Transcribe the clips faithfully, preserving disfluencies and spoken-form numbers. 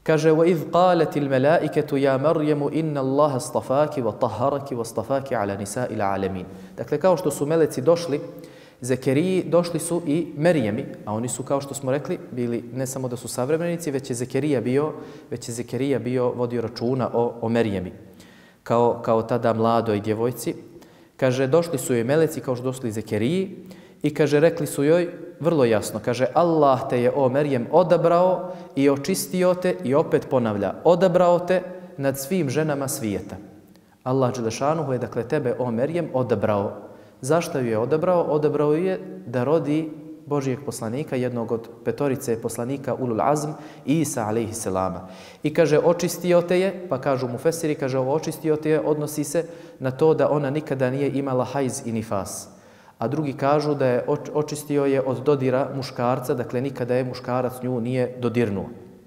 Kaže, وَإِذْ قَالَتِ الْمَلَائِكَةُ يَا مَرْيَمُ إِنَّ اللَّهَ اصْطَفَاكِ وَطَهَّرَكِ وَاصْطَفَاكِ عَلَى نِسَاءِ الْعَالَمِينَ. Dakle, kao što su meleci došli Zekeriji, došli su i Merijemi, a oni su, kao što smo rekli, bili ne samo da su savremenici, već je Zekerija bio, već je Zekerija bio vodio računa o, o Merijemi, kao, kao tada mladoj djevojci. Kaže, došli su joj meleci kao što došli Zekeriji i kaže, rekli su joj vrlo jasno, kaže, Allah te je, o Merijem, odabrao i očistio te, i opet ponavlja, odabrao te nad svim ženama svijeta. Allah dželešanuhu je, dakle, tebe, o Merijem, odabrao. Zašto ju je odabrao? Odabrao ju je da rodi Božijeg poslanika, jednog od petorice poslanika Ulul Azm, Isa alejhi selama. I kaže, očistio te je, pa kažu mu fesiri, kaže, ovo očistio te je, odnosi se na to da ona nikada nije imala hajz i nifas. A drugi kažu da je očistio je od dodira muškarca, dakle nikada je muškarac nju nije dodirnuo.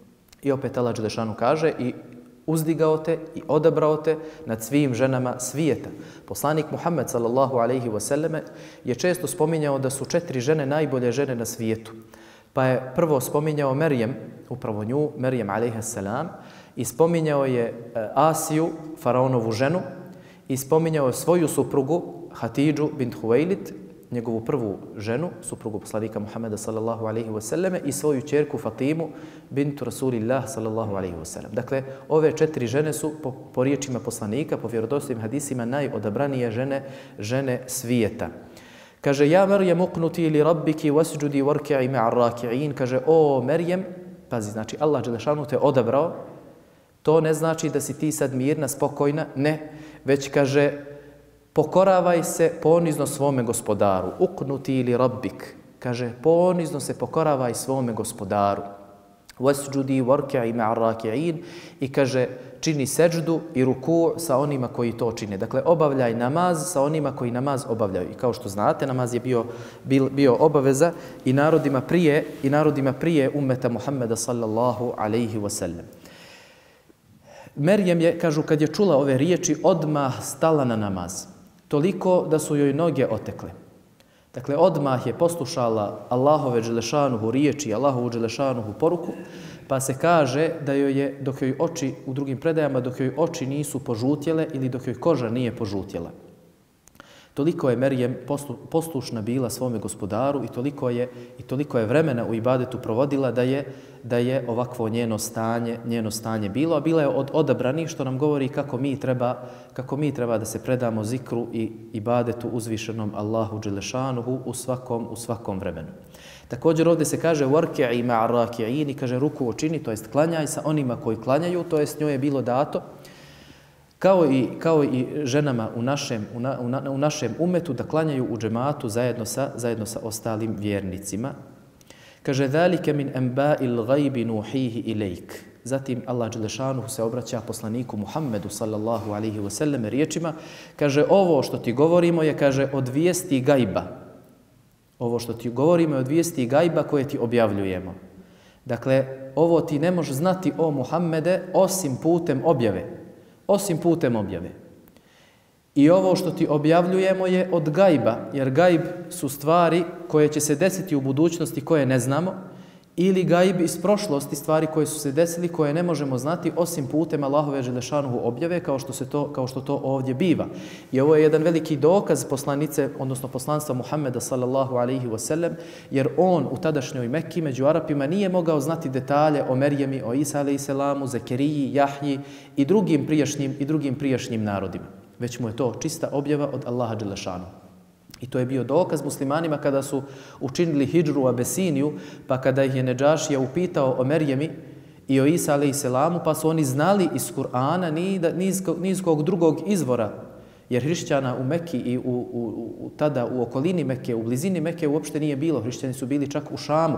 I opet Allah dželešanu kaže, i uzdigao te i odabrao te nad svim ženama svijeta. Poslanik Muhammed sallallahu alejhi ve selleme je često spominjao da su četiri žene najbolje žene na svijetu. Pa je prvo spominjao Merijem, upravo nju, Merijem alejha selam, i spominjao je Asiju, faraonovu ženu, i spominjao je svoju suprugu Hatidžu bint Huvejlit, njegovu prvu ženu, suprugu poslanika Muhammeda sallallahu alejhi ve selleme, i svoju ćerku Fatimu bintu Rasulillah sallallahu alejhi ve sellem. Dakle, ove četiri žene su po, po riječima poslanika, po vjerodostojnim hadisima, najodabranije žene, žene svijeta. Kaže, ja Merijem uqnuti li rabbiki wasjudi warki'i ma'ar raki'in. Kaže, o Merijem, pazi, znači Allah dželešanu te odabrao. To ne znači da si ti sad mirna, spokojna, ne, već kaže, pokoravaj se ponizno svome gospodaru. Uqnuti li rabbik. Kaže, ponizno se pokoravaj svome gospodaru. Wasjudi warki'i ma'ar raki'in. I kaže, čini seđdu i ruku sa onima koji to čine. Dakle, obavljaj namaz sa onima koji namaz obavljaju. I kao što znate, namaz je bio, bil, bio obaveza i narodima prije, i narodima prije ummeta Muhammeda sallallahu alejhi ve sellem. Merijem je, kažu, kad je čula ove riječi, odmah stala na namaz. Toliko da su joj noge otekle. Dakle, odmah je poslušala Allahove dželešanuhu riječi, Allahovu dželešanuhu poruku, pa se kaže da joj je, dok joj oči, u drugim predajama, dok joj oči nisu požutjele ili dok joj koža nije požutjela. Toliko je Merijem poslušna bila svome gospodaru i toliko je, i toliko je vremena u ibadetu provodila da je, da je ovakvo njeno stanje, njeno stanje bilo, a bila je od odabranih, što nam govori kako mi treba, kako mi treba da se predamo zikru i ibadetu uzvišenom Allahu dželešanuhu u svakom, u svakom vremenu. Također ovdje se kaže warki'i ma'ar raki'in, i kaže ruku učini, to jest klanjaj sa onima koji klanjaju, to jest njoj je bilo dato, kao i, kao i ženama u našem, u, na, u, na, u našem umetu, da klanjaju u džematu zajedno sa, zajedno sa ostalim vjernicima. Kaže, ذَلِكَ مِنْ أَنْبَاءِ الْغَيْبِ نُوحِيهِ إِلَيْكَ. Zatim Allah dželešanuhu se obraća poslaniku Muhammedu sallallahu alejhi ve sellem riječima, kaže, ovo što ti govorimo je, kaže, od vijesti gajba. Ovo što ti govorimo je od vijesti gajba koje ti objavljujemo. Dakle, ovo ti ne možeš znati, o Muhammede, osim putem objave. Osim putem objave. I ovo što ti objavljujemo je od gajba, jer gajb su stvari koje će se desiti u budućnosti koje ne znamo, ili gajb iz prošlosti, stvari koje su se desili koje ne možemo znati osim putem Allahove dželešanuhu objave, kao što se to, kao što to ovdje biva. I ovo je jedan veliki dokaz poslanice, odnosno poslanstva Muhammeda sallallahu alejhi ve sellem, jer on u tadašnjoj Mekki među Arapima nije mogao znati detalje o Merijemi, o Isa alejhi selamu, Zekeriji, Jahji i drugim prijašnjim i drugim prijašnjim narodima. Već mu je to čista objava od Allaha dželešanuhu. I to je bio dokaz muslimanima kada su učinili hidžru u Abesiniju, pa kada ih je Nedžašija upitao o Merijemi i o Isa alejhi selamu, pa su oni znali iz Kur'ana ni, ni, ni iz kog drugog izvora, jer hrišćana u Mekki i u, u, u, tada u okolini Mekke, u blizini Mekke uopšte nije bilo. Hrišćani su bili čak u Šamu.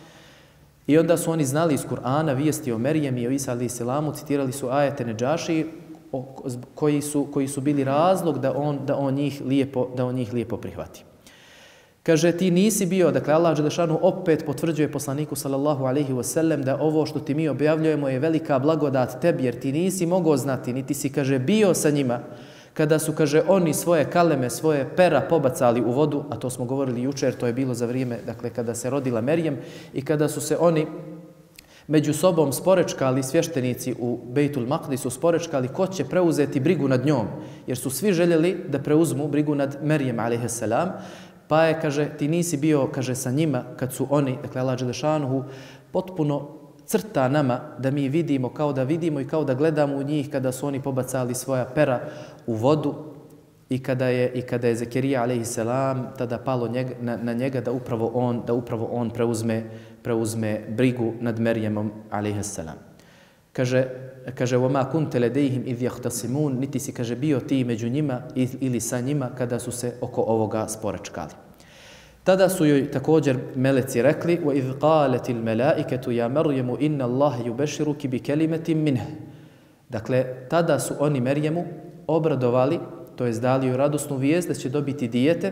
I onda su oni znali iz Kur'ana vijesti o Merijemi i o Isa alejhi selamu, citirali su ajete Nedžašiji, koji su, koji su bili razlog da on, da on njih lijepo, da on njih lijepo prihvati. Kaže, ti nisi bio, dakle Allah dželešanu opet potvrđuje poslaniku sallallahu alejhi ve sellem da ovo što ti mi objavljujemo je velika blagodat tebi, jer ti nisi mogao znati, niti si, kaže, bio sa njima kada su, kaže, oni svoje kaleme, svoje pera pobacali u vodu, a to smo govorili jučer, to je bilo za vrijeme, dakle, kada se rodila Merijem, i kada su se oni među sobom sporečkali svještenici u Bejtul Maqdisu, sporečkali ko će preuzeti brigu nad njom, jer su svi željeli da preuzmu brigu nad Merijem a.s. Pa je, kaže, ti nisi bio, kaže, sa njima kad su oni, dakle Allah dželešanuhu, potpuno crta nama da mi vidimo, kao da vidimo i kao da gledamo u njih kada su oni pobacali svoja pera u vodu i kada je, i kada je Zekerija a.s. tada palo njega, na, na njega da upravo on, da upravo on preuzme, preuzme brigu nad Merijemom a.s. Kaže, kaže وَمَا كُنْتَ لَدَيْهِمْ إِذْ يَخْتَصِمُونَ, niti si, kaže, bio ti među njima ili sa njima kada su se oko ovoga sporečkali. Tada su joj također meleci rekli وَإِذْ قَالَتِ الْمَلَائِكَةُ يَا مَرْيَمُ إِنَّ اللَّهَ يُبَشِّرُكِ بِكَلِمَةٍ مِّنْهِ. Dakle, tada su oni Merijemu obradovali, to jest dali joj radosnu vijest da će dobiti dijete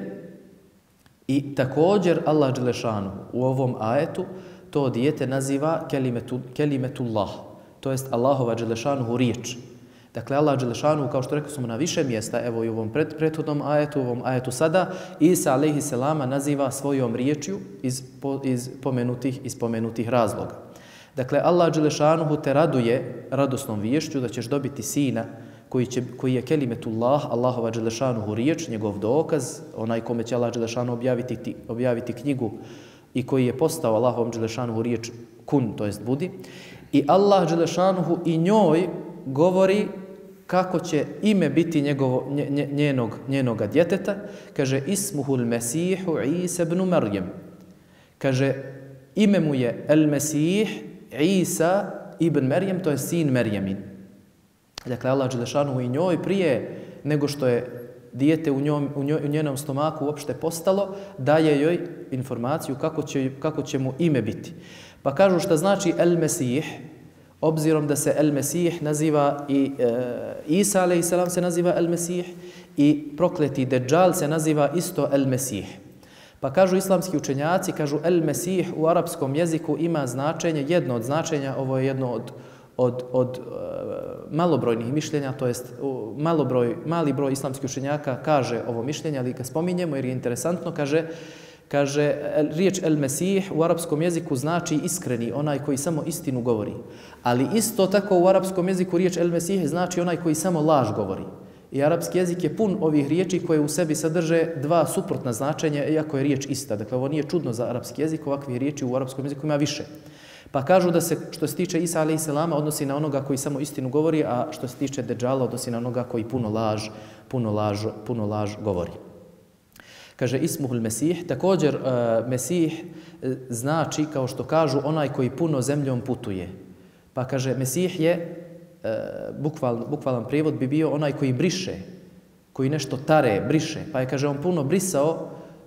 i također Allah dželešanu u ovom ajetu to dijete naziva kelimetu, kelimetullah, to jest Allahova dželešanuhu riječ. Dakle, Allah dželešanuhu, kao što rekli smo na više mjesta, evo i u ovom pred, prethodnom ajetu, u ovom ajetu sada, Isa alejhi selama naziva svojom riječju iz, po, iz, pomenutih, iz pomenutih razloga. Dakle, Allah dželešanuhu te raduje radosnom viješću da ćeš dobiti sina koji, će, koji je kelimetullah, Allahova dželešanuhu riječ, njegov dokaz, onaj kome će Allah dželešanuhu objaviti, objaviti knjigu i koji je postao Allahovom dželešanuhu riječ kun, to jest budi. I Allah dželešanuhu i njoj govori kako će ime biti njegovo, njenog, njenoga djeteta. Kaže, ismuhul mesihu Isa ibn Marjem. Kaže, ime mu je el Mesih Isa ibn Merjem, to je sin Merjemin. Dakle, Allah dželešanuhu i njoj prije nego što je dijete u, njom, u, njoj, u njenom stomaku uopšte postalo, daje joj informaciju kako će, kako će mu ime biti. Pa kažu šta znači El Mesih, obzirom da se El Mesih naziva i e, Isa alejhi selam se naziva El Mesih i prokleti Dejjal se naziva isto El Mesih. Pa kažu islamski učenjaci, kažu El Mesih u arapskom jeziku ima značenje, jedno od značenja, ovo je jedno od od, od uh, malobrojnih mišljenja, to jest uh, malobroj, mali broj islamskih učenjaka kaže ovo mišljenje, ali ga spominjemo jer je interesantno, kaže, kaže riječ El Mesih u arapskom jeziku znači iskreni, onaj koji samo istinu govori. Ali isto tako u arapskom jeziku riječ El Mesih znači onaj koji samo laž govori. I arapski jezik je pun ovih riječi koje u sebi sadrže dva suprotna značenja, iako je riječ ista. Dakle, ovo nije čudno za arapski jezik, ovakvih riječi u arapskom jeziku ima više. Pa kažu da se, što se tiče Isa alejhi selama, odnosi na onoga koji samo istinu govori, a što se tiče Dejjala, odnosi na onoga koji puno laž, puno laž, puno laž govori. Kaže Ismuhul Mesih, također uh, Mesih znači, kao što kažu, onaj koji puno zemljom putuje. Pa kaže, Mesih je, uh, bukval, bukvalan prijevod bi bio onaj koji briše, koji nešto tare, briše. Pa je, kaže, on puno brisao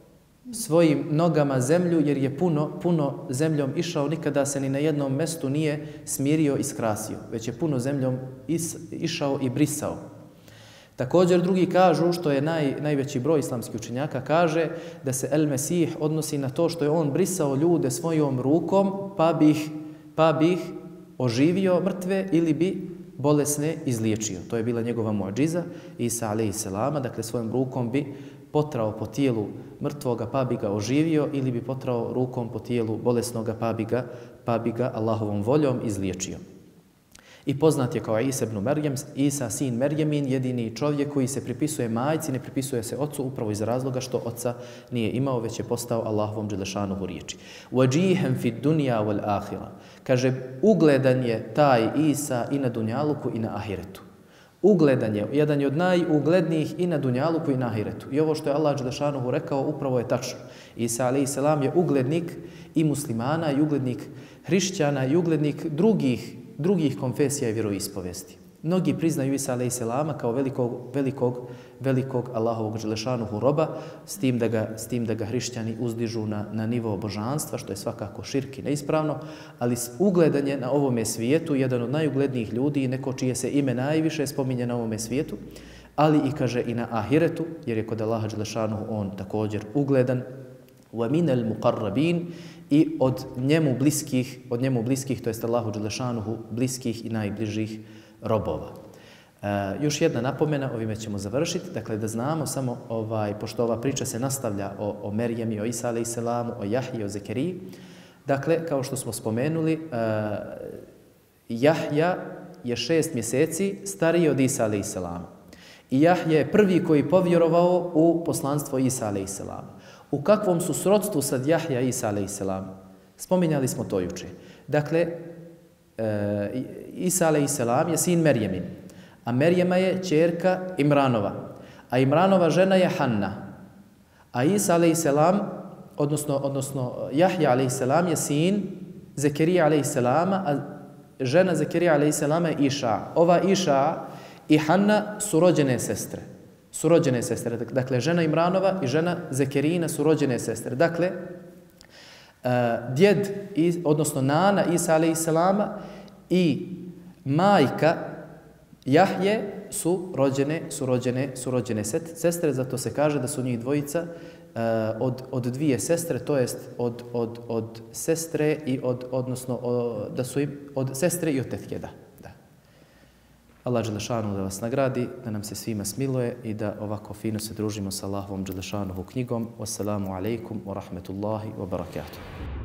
svojim nogama zemlju, jer je puno, puno zemljom išao, nikada se ni na jednom mestu nije smirio i skrasio, već je puno zemljom is, išao i brisao. Također drugi kažu, što je naj, najveći broj islamskih učenjaka, kaže da se El Mesih odnosi na to što je on brisao ljude svojom rukom, pa bih, pa bih oživio mrtve ili bi bolesne izliječio. To je bila njegova muadžiza, Isa alejhi selama, dakle svojom rukom bi potrao po tijelu mrtvoga pa bi ga oživio ili bi potrao rukom po tijelu bolesnoga pa bi ga, pa bi ga Allahovom voljom izliječio. I poznat je kao Isa ibn Merjem, Isa sin Merjemin, jedini čovjek koji se pripisuje majci, ne pripisuje se ocu upravo iz razloga što oca nije imao, već je postao Allahovom dželešanuhu riječi. وَجِيهًا فِي الدُّنْيَا وَالْآخِرَةِ. Kaže, ugledan je taj Isa i na dunjaluku i na ahiretu. Ugledan je, jedan je od najuglednijih i na dunjaluku i na ahiretu. I ovo što je Allah dželešanuhu rekao upravo je tačno. Isa alejhi selam je uglednik i muslimana i uglednik hrišćana i uglednik drugih drugih konfesija i vjeroispovesti. Mnogi priznaju Isa alejhi selama kao velikog, velikog, velikog Allahovog dželešanuhu roba, s tim da ga, s tim da ga hrišćani uzdižu na, na nivo božanstva, što je svakako širk i neispravno, ali ugledan je na ovome svijetu, jedan od najuglednijih ljudi i neko čije se ime najviše spominje na ovome svijetu, ali i kaže i na ahiretu, jer je kod Allaha dželešanuhu on također ugledan. وَمِنَ الْمُقَرَّبِينَ i od njemu bliskih, od njemu bliskih, to jest Allahu dželešanuhu, bliskih i najbližih robova. E, još jedna napomena, ovime ćemo završiti, dakle da znamo samo, ovaj, pošto ova priča se nastavlja o, o Merjemi, o Isa alejhi selamu, o Jahji, o Zekeriji, Dakle, kao što smo spomenuli, uh, Jahja je šest mjeseci stariji od Isa a.s. I Jahja je prvi koji povjerovao u poslanstvo Isa a.s. U kakvom su srodstvu sad Jahja i Isa a.s.? Spominjali smo to juče. Dakle, e, Isa a.s. je sin Merjemin, a Merjema je ćerka Imranova, a Imranova žena je Hanna, a Isa a.s. odnosno, odnosno Jahja a.s. je sin Zekerija a.s. a žena Zekerija a.s. je Iša. Ova Iša i Hanna su rođene sestre. Su rođene sestre. Dakle, žena Imranova i žena Zekerijina su rođene sestre. Dakle, uh, djed, odnosno nana Isa a.s. i majka Jahje su rođene, su rođene, su rođene sestre, zato se kaže da su njih dvojica uh, od, od dvije sestre, to jest od, od, od sestre i od, odnosno od, da su im od sestre i od tetke, da. Allah Đelešanu da vas nagradi, da nam se svima smiluje i da ovako fino se družimo sa Allahovom Đelešanuhu knjigom. Wassalamu alaikum wa rahmetullahi wa barakatuh.